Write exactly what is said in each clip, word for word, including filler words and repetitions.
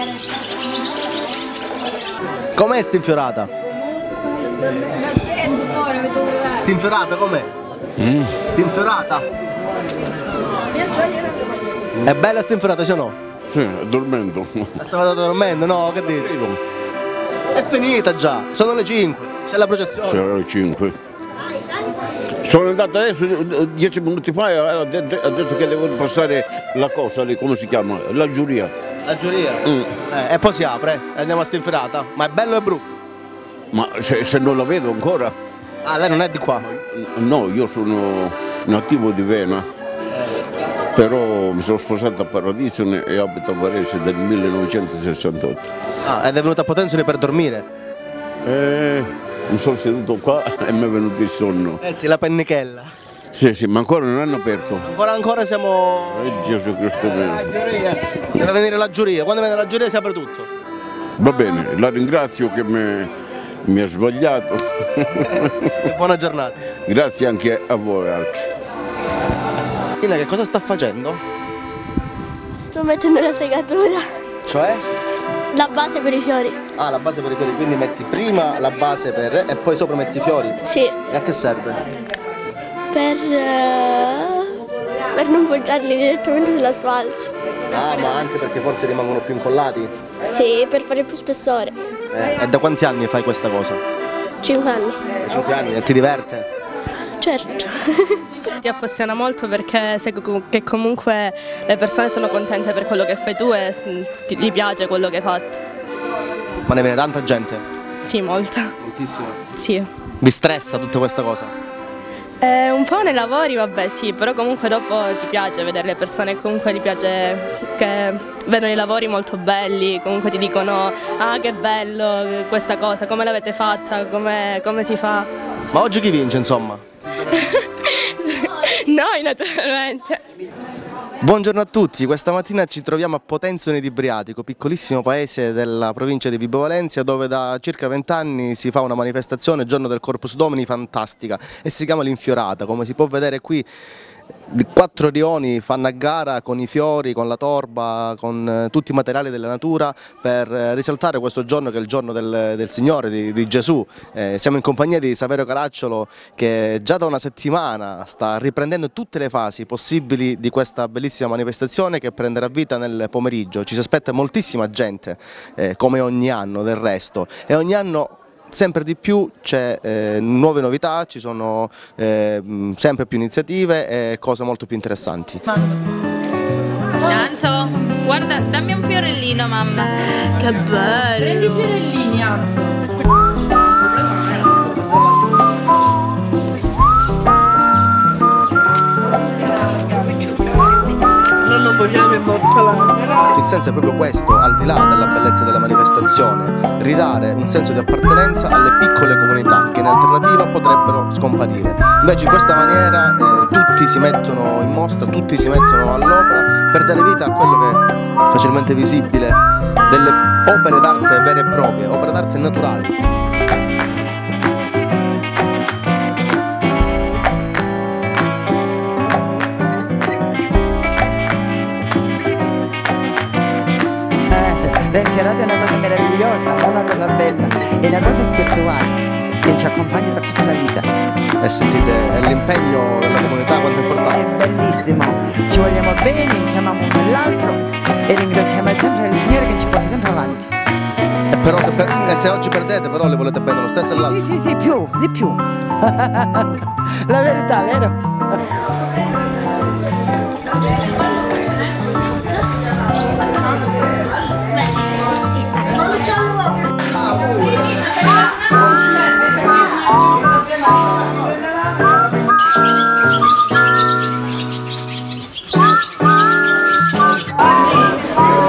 Com'è stinfiorata? Stinfiorata com'è? Mm. Stinfiorata? È bella stinfiorata, se no? Sì, dormendo. Stava dormendo, no? Che dite? È finita già, sono le cinque, c'è la processione. C'era le cinque. Sono andato adesso, dieci minuti fa, e ha detto che devo passare la cosa lì, come si chiama? La giuria. La giuria? Mm. Eh, e poi si apre e andiamo a stinfiorata. Ma è bello e brutto? Ma se, se non la vedo ancora? Ah, lei non è di qua? No, io sono nativo di Vena, però mi sono sposato a Paradiso e abito a Varese dal millenovecentosessantotto. Ah, ed è venuta a Potenzio per dormire? Eh, mi sono seduto qua e mi è venuto il sonno. Eh sì, la pennichella. Sì, sì, ma ancora non hanno aperto. Ancora, ancora siamo... Eh, Gesù Cristo mio. La giuria. Deve venire la giuria, quando viene la giuria si apre tutto. Va bene, la ringrazio che mi, mi ha svegliato. E buona giornata. Grazie anche a voi altri. Ina, che cosa sta facendo? Sto mettendo la segatura. Cioè? La base per i fiori. Ah, la base per i fiori, quindi metti prima la base per e poi sopra metti i fiori? Sì. E a che serve? Per, uh, per non poggiarli direttamente sull'asfalto. Ah, ma anche perché forse rimangono più incollati? Sì, per fare più spessore. Eh, e da quanti anni fai questa cosa? Cinque anni. Da cinque anni, e ti diverte? Certo. Ti appassiona molto perché sai che comunque le persone sono contente per quello che fai tu e ti, ti piace quello che hai fatto. Ma ne viene tanta gente? Sì, molta. Moltissima? Sì. Vi stressa tutta questa cosa? Eh, un po' nei lavori, vabbè sì, però comunque dopo ti piace vedere le persone, comunque gli piace che vedono i lavori molto belli, comunque ti dicono ah che bello questa cosa, come l'avete fatta, come, come si fa. Ma oggi chi vince insomma? Noi naturalmente. Buongiorno a tutti, questa mattina ci troviamo a Potenzio di Briatico, piccolissimo paese della provincia di Vibo Valentia, dove da circa vent'anni si fa una manifestazione, il giorno del Corpus Domini, fantastica, e si chiama l'Infiorata. Come si può vedere qui, quattro rioni fanno a gara con i fiori, con la torba, con tutti i materiali della natura per risaltare questo giorno che è il giorno del, del Signore, di, di Gesù. Eh, siamo in compagnia di Saverio Caracciolo che già da una settimana sta riprendendo tutte le fasi possibili di questa bellissima manifestazione che prenderà vita nel pomeriggio. Ci si aspetta moltissima gente, eh, come ogni anno del resto, e ogni anno sempre di più c'è eh, nuove novità, ci sono eh, sempre più iniziative e cose molto più interessanti. Anto, guarda, dammi un fiorellino, mamma. Che bello! Prendi i fiorellini, Anto. Il senso è proprio questo, al di là della bellezza della manifestazione, ridare un senso di appartenenza alle piccole comunità che in alternativa potrebbero scomparire. Invece in questa maniera eh, tutti si mettono in mostra, tutti si mettono all'opera per dare vita a quello che è facilmente visibile, delle opere d'arte vere e proprie, opere d'arte naturali. L'Infiorata è una cosa meravigliosa, è una cosa bella, è una cosa spirituale che ci accompagna per tutta la vita. E sentite, l'impegno della comunità quanto è importante. È bellissimo, ci vogliamo bene, ci amiamo uno l'altro e ringraziamo sempre il Signore che ci porta sempre avanti. E però se, per, se oggi perdete però le volete bene lo stesso e l'altro? Sì, sì, sì, più, di più. La verità, vero?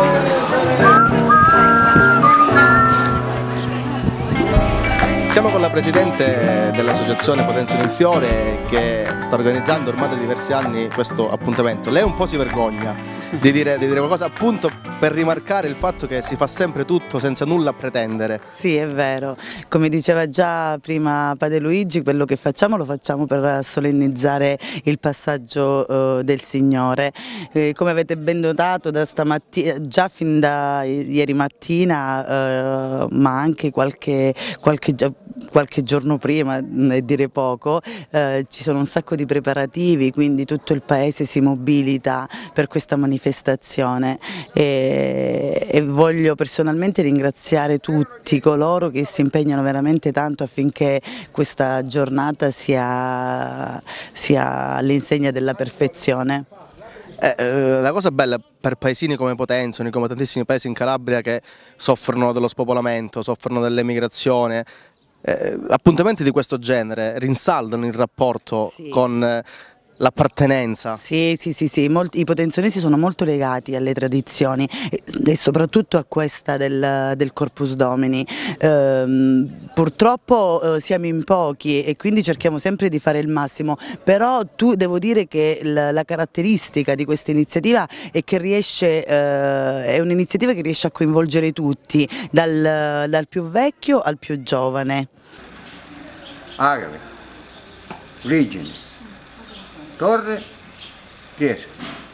Siamo con la presidente dell'associazione Potenza in Fiore che sta organizzando ormai da diversi anni questo appuntamento. Lei un po' si vergogna di dire, di dire qualcosa appunto per rimarcare il fatto che si fa sempre tutto senza nulla a pretendere. Sì, è vero. Come diceva già prima Padre Luigi, quello che facciamo lo facciamo per solennizzare il passaggio eh, del Signore. Eh, come avete ben notato da stamattina, già fin da ieri mattina, eh, ma anche qualche, qualche, qualche giorno prima, e dire poco, eh, ci sono un sacco di preparativi, quindi tutto il paese si mobilita per questa manifestazione e, e voglio personalmente ringraziare tutti coloro che si impegnano veramente tanto affinché questa giornata sia, sia all'insegna della perfezione. Eh, eh, la cosa bella per paesini come Potenzano, come tantissimi paesi in Calabria che soffrono dello spopolamento, soffrono dell'emigrazione, eh, appuntamenti di questo genere rinsaldano il rapporto sì. con eh, l'appartenenza. Sì, sì, sì, sì. Molti, i potenzionesi sono molto legati alle tradizioni e, e soprattutto a questa del, del Corpus Domini. Ehm, purtroppo eh, siamo in pochi e quindi cerchiamo sempre di fare il massimo, però tu devo dire che la, la caratteristica di questa iniziativa è che riesce, eh, è un'iniziativa che riesce a coinvolgere tutti, dal, dal più vecchio al più giovane. Agave, origine. Torre, chiesa.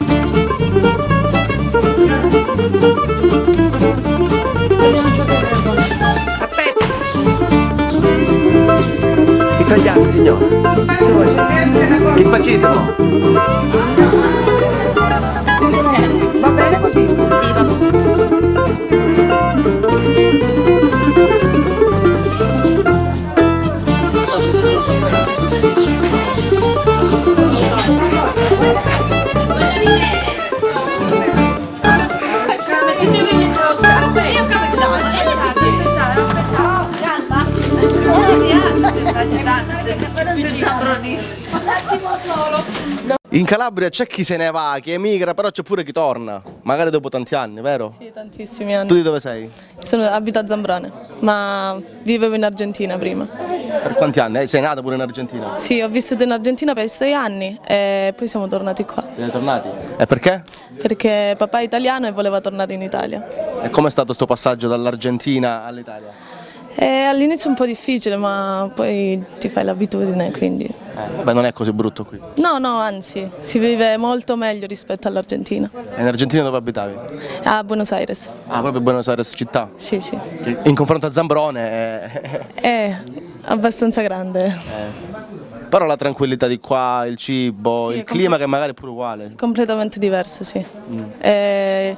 Aspetta. Italiano, signore. Che facete? Va bene così? Sì, va bene. In Calabria c'è chi se ne va, chi emigra, però c'è pure chi torna, magari dopo tanti anni, vero? Sì, tantissimi anni. Tu di dove sei? Sono, abito a Zambrane, ma vivevo in Argentina prima. Per quanti anni? Sei nata pure in Argentina? Sì, ho vissuto in Argentina per sei anni e poi siamo tornati qua. Siete tornati? E perché? Perché papà è italiano e voleva tornare in Italia. E com'è stato questo passaggio dall'Argentina all'Italia? All'inizio un po' difficile, ma poi ti fai l'abitudine, quindi... Eh, vabbè, non è così brutto qui. No, no, anzi, si vive molto meglio rispetto all'Argentina. E in Argentina dove abitavi? A Buenos Aires. Ah, proprio Buenos Aires città? Sì, sì. Che in confronto a Zambrone è... È abbastanza grande. Eh. Però la tranquillità di qua, il cibo, sì, il clima che magari è pure uguale. Completamente diverso, sì. Mm. E,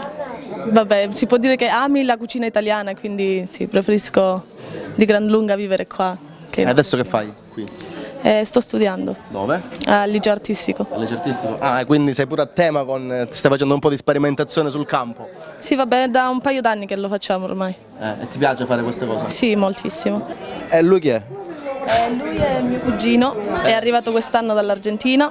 vabbè, si può dire che ami la cucina italiana, quindi sì, preferisco di gran lunga vivere qua. Che... E adesso che fai qui? Eh, sto studiando. Dove? Al liceo artistico. Al liceo artistico? Ah, quindi sei pure a tema con... ti stai facendo un po' di sperimentazione sul campo? Sì, vabbè, da un paio d'anni che lo facciamo ormai. Eh, e ti piace fare queste cose? Sì, moltissimo. E lui chi è? Eh, lui è mio cugino, è arrivato quest'anno dall'Argentina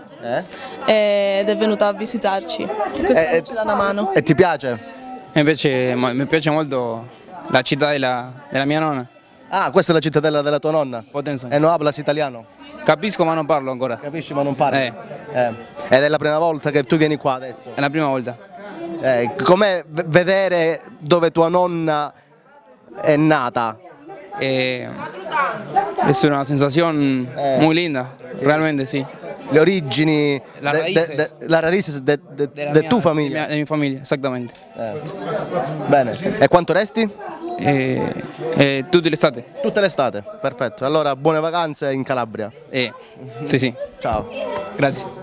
eh? ed è venuto a visitarci. E, ci dà una mano. E ti piace? Mi piace, mi piace molto la città della, della mia nonna. Ah, questa è la cittadella della tua nonna? Potenza. E non hablas italiano? Capisco ma non parlo ancora. Capisci ma non parli? Eh. Eh. Ed è la prima volta che tu vieni qua adesso? È la prima volta. Eh, com'è vedere dove tua nonna è nata? Eh, es una sensación eh, muy linda, sí. Realmente sí. Le origini, la de, raíces, de, de, la raíces de, de, de, de mia, tu famiglia. De, mia, de mi famiglia, esattamente. Eh. Bene, e quanto resti? Eh, eh, tutte l'estate. Tutte l'estate, perfetto. Allora buone vacanze in Calabria. Eh, sì, sì. Ciao. Grazie.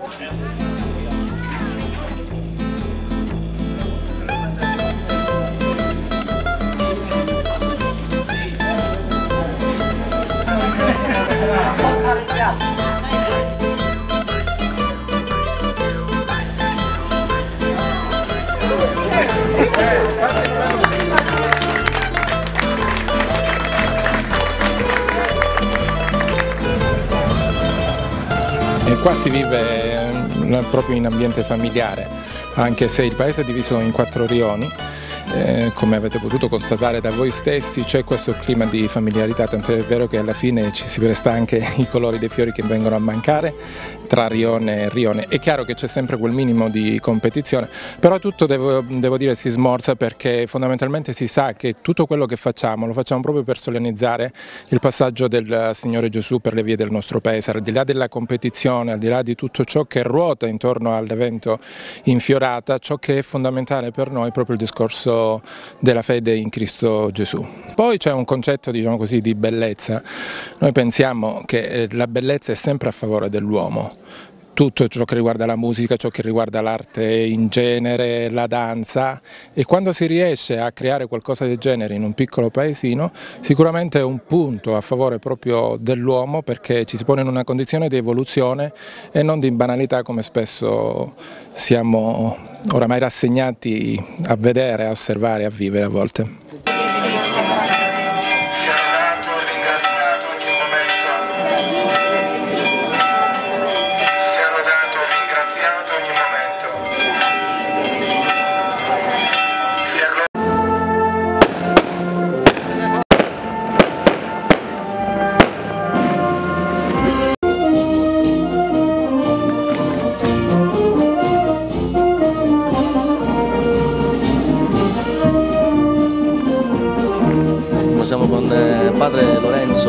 E qua si vive proprio in ambiente familiare, anche se il paese è diviso in quattro rioni eh, come avete potuto constatare da voi stessi c'è questo clima di familiarità, tanto è vero che alla fine ci si presta anche i colori dei fiori che vengono a mancare tra rione e rione. È chiaro che c'è sempre quel minimo di competizione, però tutto devo, devo dire si smorza, perché fondamentalmente si sa che tutto quello che facciamo lo facciamo proprio per solennizzare il passaggio del Signore Gesù per le vie del nostro paese, al di là della competizione, al di là di tutto ciò che ruota intorno all'evento in Fiorata, ciò che è fondamentale per noi è proprio il discorso della fede in Cristo Gesù. Poi c'è un concetto, diciamo così, di bellezza. Noi pensiamo che la bellezza è sempre a favore dell'uomo. Tutto ciò che riguarda la musica, ciò che riguarda l'arte in genere, la danza, e quando si riesce a creare qualcosa del genere in un piccolo paesino sicuramente è un punto a favore proprio dell'uomo, perché ci si pone in una condizione di evoluzione e non di banalità come spesso siamo oramai rassegnati a vedere, a osservare, a vivere a volte. Siamo con eh, padre Lorenzo,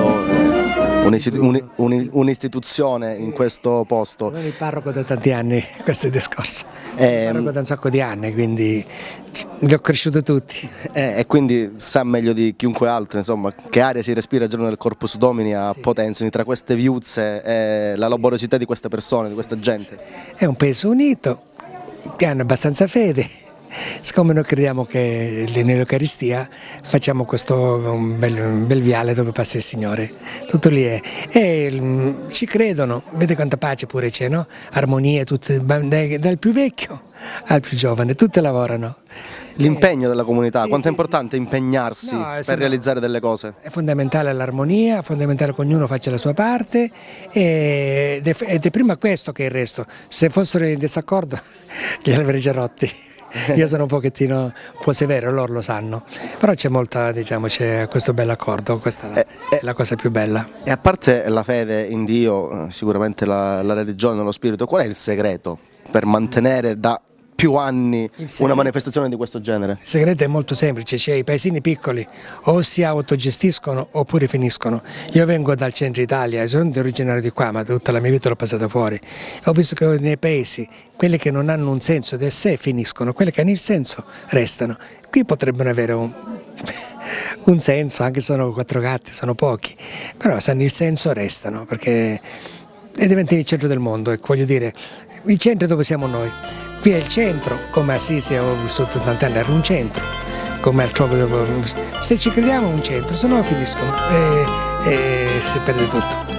eh, un'istituzione in questo posto. Sono il parroco da tanti anni, questo è il discorso. Eh, il parroco da un sacco di anni, quindi li ho cresciuti tutti. Eh, e quindi sa meglio di chiunque altro, insomma, che aria si respira il giorno del Corpus Domini a sì. Potenzio, tra queste viuzze e la laboriosità di queste persone, di questa gente. È un paese unito, che hanno abbastanza fede. Siccome noi crediamo che nell'Eucaristia facciamo questo un bel, un bel viale dove passa il Signore, tutto lì è. E um, ci credono, vede quanta pace pure c'è, no? Armonia, tutte, dal più vecchio al più giovane, tutte lavorano. L'impegno della comunità, sì, quanto è sì, importante sì, impegnarsi no, per realizzare delle cose? È fondamentale l'armonia, è fondamentale che ognuno faccia la sua parte ed è, ed è prima questo che il resto. Se fossero in disaccordo glieli avrei già rotti. Io sono un pochettino un po' severo, loro lo sanno, però c'è molta, diciamo, c'è questo bel accordo, questa è la, eh, è la cosa più bella. E a parte la fede in Dio, sicuramente la, la religione, lo spirito, qual è il segreto per mantenere da più anni una manifestazione di questo genere? Il segreto è molto semplice, cioè i paesini piccoli o si autogestiscono oppure finiscono. Io vengo dal centro Italia, sono originario di qua, ma tutta la mia vita l'ho passata fuori. Ho visto che nei paesi quelli che non hanno un senso del sé finiscono, quelli che hanno il senso restano. Qui potrebbero avere un, un senso, anche se sono quattro gatti, sono pochi, però se hanno il senso restano, perché è diventato il centro del mondo, ecco, voglio dire, il centro è dove siamo noi. Qui è il centro, come Assisi ho vissuto tanti anni, era un centro, come altrove dove... Se ci crediamo è un centro, se no finiscono e, e si perde tutto.